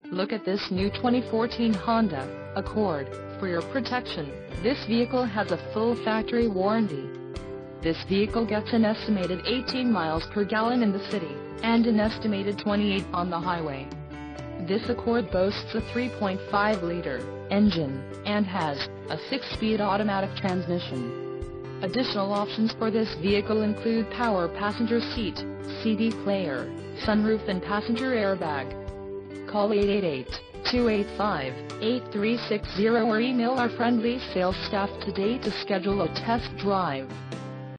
Look at this new 2014 Honda Accord. For your protection, this vehicle has a full factory warranty. This vehicle gets an estimated 18 miles per gallon in the city, and an estimated 28 on the highway. This Accord boasts a 3.5-liter engine, and has a 6-speed automatic transmission. Additional options for this vehicle include power passenger seat, CD player, sunroof and passenger airbag. Call 888-285-8360 or email our friendly sales staff today to schedule a test drive.